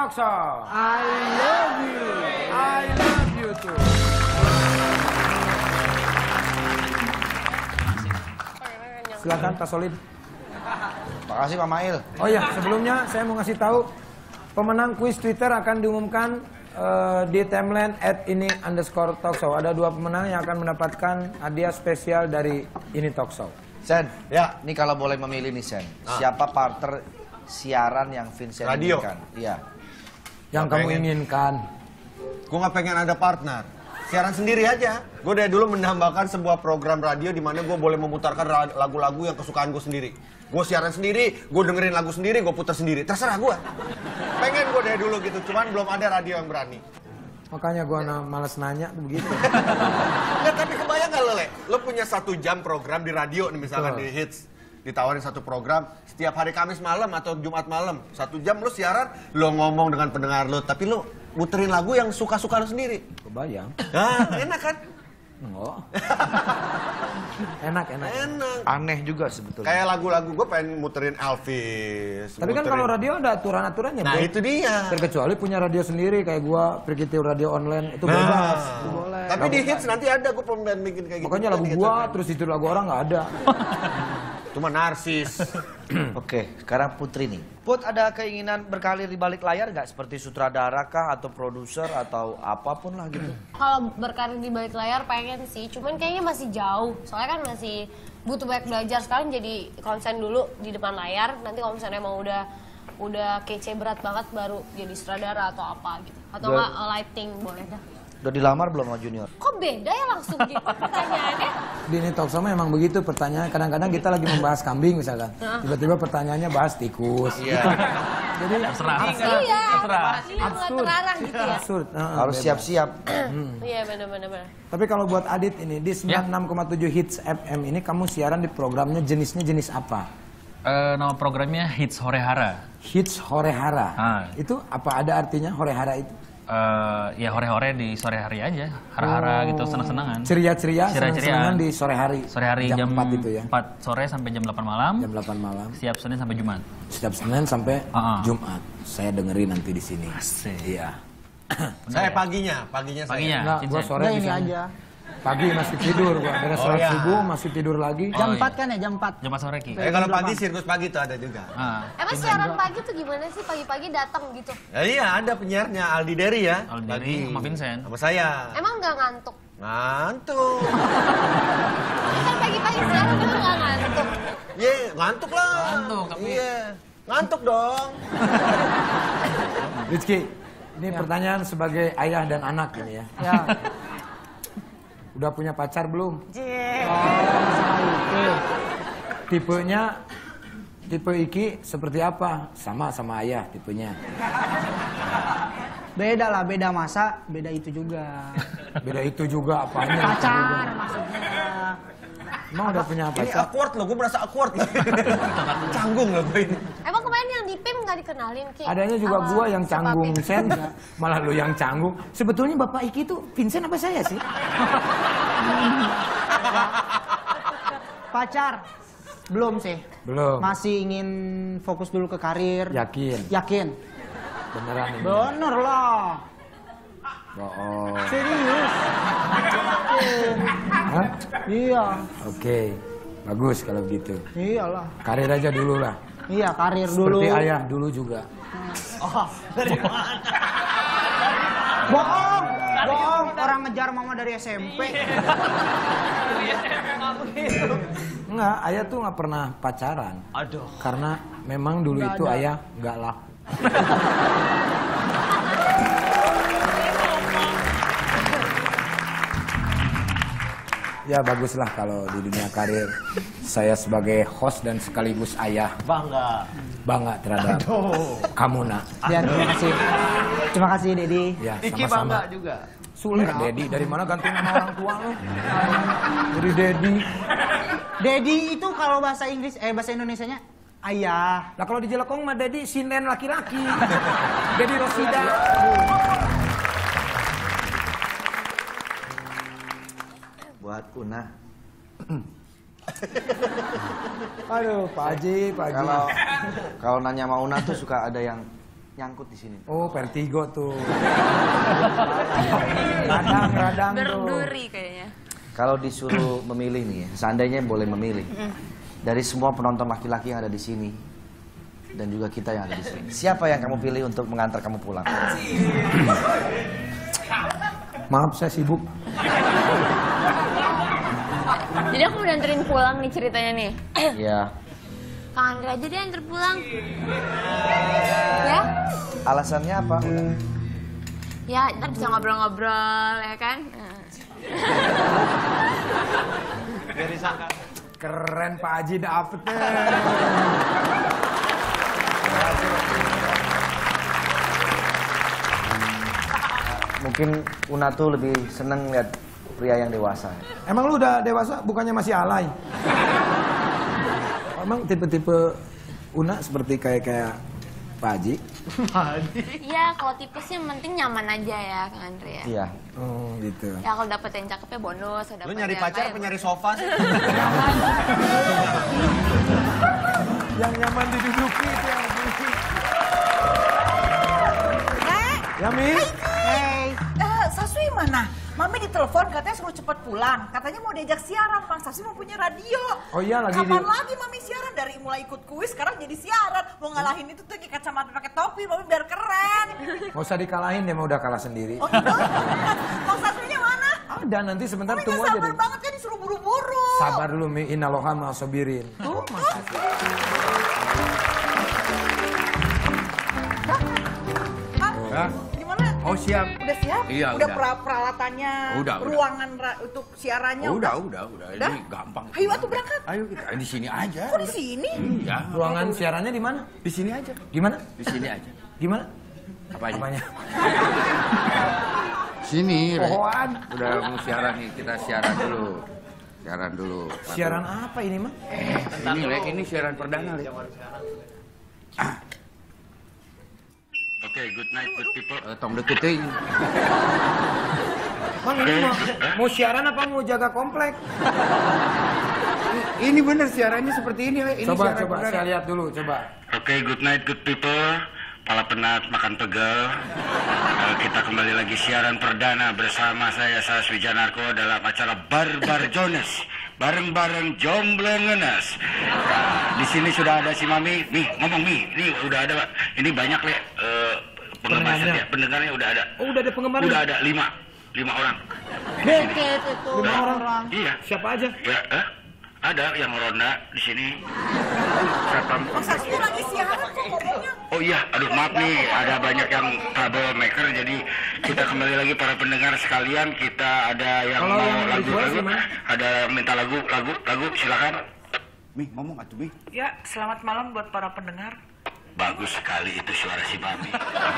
Talkshow. I love you. I love you too. Silakan Pak Solid. Makasih Pak Mail. Oh ya, sebelumnya saya mau ngasih tahu pemenang kuis Twitter akan diumumkan di timeline @ini_talkshow. Ada 2 pemenang yang akan mendapatkan hadiah spesial dari Ini Talkshow. Sen, Ya. ini kalau boleh memilih nih Sen, siapa partner siaran yang Vincent Radio. inginkan? Iya. Yang kamu inginkan. Gue gak pengen ada partner. Siaran sendiri aja. Gue dari dulu menambahkan sebuah program radio di mana gue boleh memutarkan lagu-lagu yang kesukaan gue sendiri. Gue siaran sendiri, gue dengerin lagu sendiri, gue putar sendiri. Terserah gue. Pengen gue dari dulu gitu, cuman belum ada radio yang berani. Makanya gue males nanya tuh begitu. Nggak, tapi kebayang gak lo, Le? Lo punya 1 jam program di radio nih, misalkan di Hits. Ditawarin 1 program, setiap hari Kamis malam atau Jumat malam. 1 jam lo siaran, lo ngomong dengan pendengar lo, tapi lo muterin lagu yang suka-suka lo sendiri. Kebayang. Nah, enak kan? Oh. Enak. Enak. Aneh juga sebetulnya. Kayak lagu-lagu gue pengen muterin Elvis. Tapi kan kalau radio ada aturan-aturannya. Nah, Bro. itu dia. Terkecuali punya radio sendiri kayak gua pergi radio online itu bebas. Itu boleh. Tapi di Hits nanti ada gue pengen bikin kayak gitu. Makanya lagu gua terus itu lagu orang nggak ada. Cuma narsis. Oke, sekarang Putri nih. Put, ada keinginan berkarir di balik layar nggak? Seperti sutradara kah, atau produser, atau apapun lah gitu? Kalau berkarir di balik layar pengen sih, cuman kayaknya masih jauh. Soalnya kan masih butuh banyak belajar. Sekarang jadi konsen dulu di depan layar. Nanti kalau misalnya emang udah kece berat banget baru jadi sutradara atau apa gitu. Atau nggak lighting boleh dah. Udah dilamar belum sama Junior? Kok beda ya langsung gitu pertanyaannya? Di Ini Talkshow emang begitu pertanyaan. Kadang-kadang kita lagi membahas kambing misalkan. Tiba-tiba pertanyaannya bahas tikus. Iya. Jadi Terserah. Iya, nggak terarah gitu ya. absurd. Harus Bebas. siap-siap. Iya benar-benar. Tapi kalau buat Adit ini di 96,7 Hits FM ini kamu siaran di programnya jenisnya jenis apa? Nama programnya Hits Hore Hara. Hits Hore Hara. Itu apa ada artinya Hore Hara itu? Ya hore-hore di sore hari aja, hara-hara gitu, senang-senangan. Ceria-ceria, senang-senangan di sore hari. Sore hari jam 4 itu ya. 4 sore sampai jam 8 malam. Jam 8 malam. Setiap Senin sampai Jumat. Setiap Senin sampai Jumat. Saya dengerin nanti di sini. Asik. Iya. Saya paginya saya. Paginya. Enggak, gua sore Ini bisa. aja. Pagi masih tidur gua. Beres sholat subuh masih tidur lagi. Jam 4 kan ya, jam 4. Jam 4 sore Ki. Kalau pagi sirkus pagi tuh ada juga. Emang siaran pagi tuh gimana sih pagi-pagi datang gitu? Ya, iya, ada penyiarnya Aldi Dery ya. Aldi Dery sama Vincent. Sama saya. Emang nggak ngantuk? Ngantuk. Ini kan pagi-pagi siaran emang nggak ngantuk? Ye, ngantuk lah. Ngantuk, tapi- Iya. Ngantuk dong. Rizky, ini pertanyaan sebagai ayah dan anak ini ya. Ya. Udah punya pacar belum? Oke. Tipenya, tipe Iki seperti apa? Sama ayah tipenya. Beda lah, beda masa, beda itu juga. Beda itu juga apanya? Pacar maksudnya. Emang udah punya Ini pacar? awkward loh, gue merasa awkward. Canggung loh gue ini. Emang kemarin yang di PIM nggak dikenalin Ki? Adanya juga Sama gua yang Siapa canggung, PIM? Sen. Malah lu yang canggung. Sebetulnya Bapak Iki itu Vincent apa saya sih? Pacar? Belum sih. Belum. Masih ingin fokus dulu ke karir. Yakin? Yakin. Beneran ini? Bener lah. Bohong. Serius. Yakin. Hah? Iya. Oke. Bagus kalau gitu. Iyalah. Karir aja dulu lah. Iya, karir dulu. Seperti ayah dulu juga. Bohong. Bohong. Orang ngejar mama dari SMP. Enggak, ayah tuh nggak pernah pacaran. Aduh. Karena memang dulu Nggak itu ada. ayah nggak laku. Ya baguslah kalau di dunia karir saya sebagai host dan sekaligus ayah bangga terhadap kamu nak. Ya, terima kasih. Terima kasih, Dedi. Ya sama-sama. juga. Sulit Dedi, dari mana ganti nama orang tua lo? Dari Dedi. Dedi itu kalau bahasa Inggris, bahasa Indonesianya ayah. Lah kalau di Jelekong mah Dedi sinden laki-laki. Dedi Rosida. Buat Una. Aduh, Pak Haji. Kalau nanya sama Una tuh suka ada yang nyangkut di sini. Oh, vertigo tuh. Radang tuh. Berduri kayaknya. Kalau disuruh memilih nih, seandainya boleh memilih dari semua penonton laki-laki yang ada di sini dan juga kita yang ada di sini, siapa yang kamu pilih untuk mengantar kamu pulang? Maaf, saya sibuk. Jadi aku udah anterin pulang nih ceritanya nih. Iya. Kang Andre aja deh anter pulang. Ya? Alasannya apa? Ya, ntar bisa ngobrol-ngobrol ya kan? Keren Pak Haji dapet deh. Mungkin Una tuh lebih seneng lihat pria yang dewasa. Emang lu udah dewasa, bukannya masih alay? Emang tipe-tipe Una seperti kayak Pak Haji? Iya, kalau tipesnya yang penting nyaman aja ya Kang Andre ya. Iya. Oh gitu. Ya kalau dapet yang cakepnya bonus, Lu nyari pacar apa nyari sofa sih? Yang nyaman diduduki itu yang penting. Ya, Mi? Saswi mana? Mami ditelepon katanya suruh cepat pulang. Katanya mau diajak siaran, Bang Saswi mau punya radio. Oh iya, lagi Kapan lagi Mami siaran? Dari mulai ikut kuis sekarang jadi siaran. Mau ngalahin itu tuh kacamata pakai topi, Mami biar keren. Nggak usah dikalahin, dia mah udah kalah sendiri. Oh gitu? Bang Saswinya mana? Ada, nanti sebentar Mami tunggu nggak aja sabar deh. banget kan disuruh buru-buru. Sabar dulu, Mi. Innaloha ma'asobirin. Tuh, masih. Ah, gimana? Oh siap. Udah siap? Iya, udah. udah. Peralatannya, Udah. ruangan untuk siarannya Udah. Udah? Ini gampang. Ayo atuh berangkat. Ayo kita di sini aja. Kok di sini? Iya. Ruangan siarannya di mana? Di sini aja. Gimana? Di sini aja. Gimana? Apa aja? Apanya? Sini. Pohoan. Udah mau siaran nih, kita siaran dulu. Siaran apa ini, Mah? Ini Lek, ini siaran perdana, Lek. Oke, good night good people. Tong deket teuing. Mang, ini mau siaran apa mau jaga komplek? Ini bener siarannya seperti ini, Lek. Ini Coba, siaran perdana. saya lihat dulu, coba. Oke, good night good people. Pala penat makan pegel. Kita kembali lagi siaran perdana bersama saya Saswi Janarko dalam acara Barbar Jones bareng-bareng Jomblo Ngenes. Di sini sudah ada si Mami. Nih, ngomong Mi. Ini udah ada, Pak. Ini banyak, Le. Penggemar setia. Pendengarnya udah ada. Oh, udah ada penggemarnya? Udah ada 5 orang. Deket itu. 5 orang. Iya. Siapa aja? Ya, ada yang ronda di sini. Satpam. Bang Saswi lagi siaran kok ngomongnya. Oh iya, aduh maaf nih, ada banyak yang troublemaker, jadi kita kembali lagi para pendengar sekalian, kita ada yang Kalau mau yang lagu, request gimana? ada yang minta lagu, silakan. Mi, ngomong atuh, Mi. Ya, selamat malam buat para pendengar. Bagus sekali itu suara si Mami.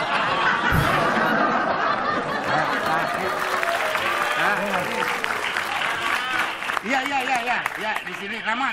Iya, di sini nama.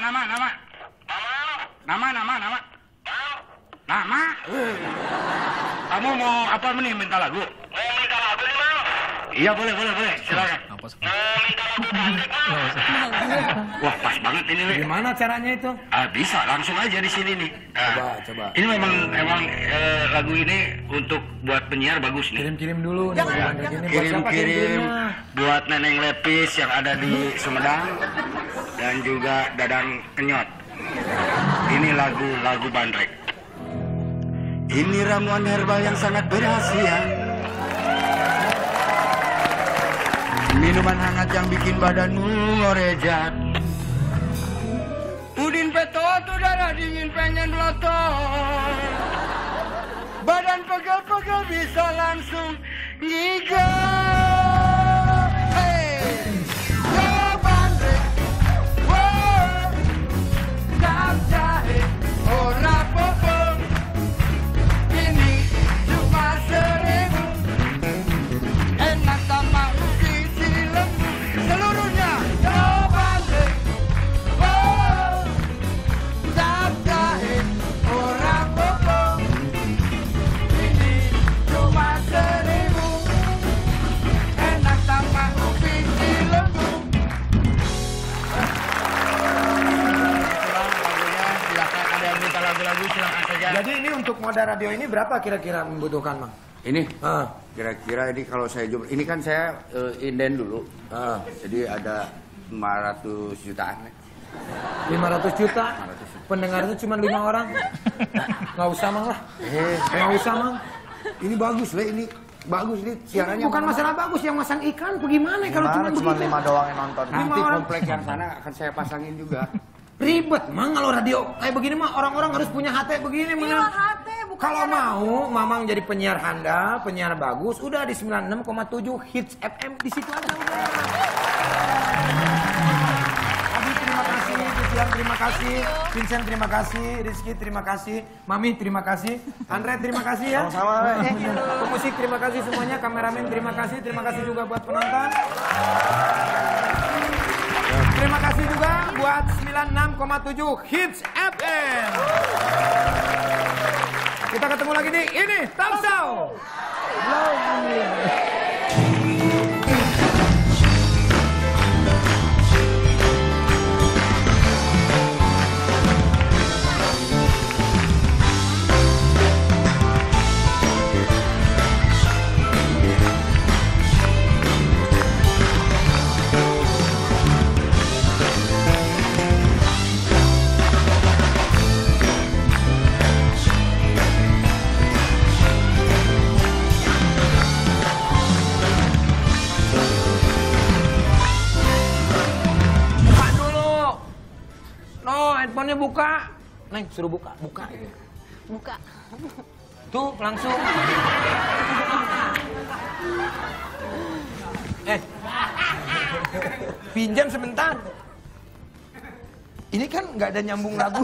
Kamu mau apa nih, minta lagu? Mau minta lagu nih, Bang? Iya, boleh, silakan. Apa sih? Mau minta lagu balik, Bang. Wah, pas banget ini, Le. Gimana caranya itu? Bisa, langsung aja di sini nih. Coba. Ini memang lagu ini untuk buat penyiar bagus nih. Kirim-kirim dulu. nih. Jangan. Buat siapa Kirim kirimnya? buat Neneng Lepis yang ada di Sumedang dan juga Dadang Kenyot. Ini lagu bandrek. Ini ramuan herbal yang sangat berhasil. Minuman hangat yang bikin badanmu ngorejat. Udin petot, udara dingin pengen melotot. Badan pegel-pegel bisa langsung ngigau. Hey, bandrek. Wow, tak jahe, ora popo. Ini cuma 1000. Enak sama isi lembu. Seluruhnya bandrek. Wow, tak jahe, ora popo. Ini cuma 1000. untuk modal radio ini berapa kira-kira membutuhkan, Mang? Ini kira-kira ini kalau saya jumlah, ini kan saya inden dulu. Jadi ada 500 jutaan. 500 juta? Pendengarnya cuma 5 orang? Nggak usah, Mang lah. Nggak usah, Mang. Ini bagus, Le. Ini bagus nih siarannya. Bukan masalah bagus, yang masang iklan bagaimana kalau cuma 5 doang yang nonton. Nanti komplek yang sana akan saya pasangin juga. Ribet, Mang, kalau radio kayak begini mah orang-orang harus punya HT begini, Mang. Iya, HT, bukan Kalau mau, Mamang jadi penyiar handal, penyiar bagus, udah di 96,7 Hits FM, di situ aja udah. Abi terima kasih, Tujuan terima kasih, Vincent terima kasih, Rizky terima kasih, Mami terima kasih, Andre terima kasih ya. Sama-sama. Pemusik terima kasih semuanya, kameramen terima kasih juga buat penonton. Terima kasih juga buat 96,7 Hits FM. Kita ketemu lagi di ini Talk Show. Handphonenya buka, Neng suruh buka gitu. Buka. Tuh langsung. Pinjam sebentar. Ini kan nggak ada nyambung lagu.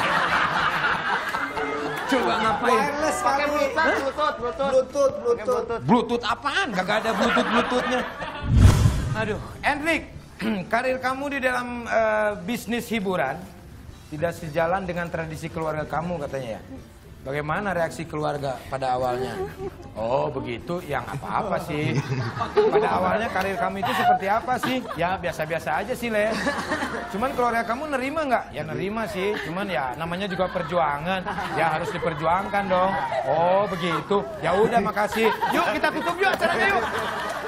Coba ngapain? Wireless pakai Bluetooth. Bluetooth apaan? Gak ada Bluetooth-Bluetoothnya. Aduh, Enrik, karir kamu di dalam bisnis hiburan tidak sejalan dengan tradisi keluarga kamu katanya ya. Bagaimana reaksi keluarga pada awalnya? Oh begitu, yang apa-apa sih. Pada awalnya karir kamu itu seperti apa sih? Ya biasa-biasa aja sih, Le. Cuman keluarga kamu nerima nggak? Ya nerima sih, cuman ya namanya juga perjuangan. Ya harus diperjuangkan dong. Oh begitu. Ya udah makasih. Yuk kita tutup yuk acaranya yuk.